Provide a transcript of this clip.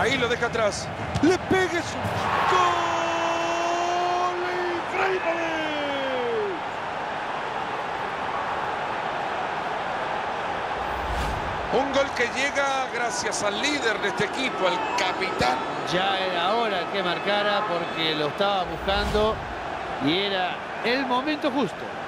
Ahí lo deja atrás. Le pegue su gol. ¡Increíble! Un gol que llega gracias al líder de este equipo, al capitán. Ya era hora que marcara porque lo estaba buscando y era el momento justo.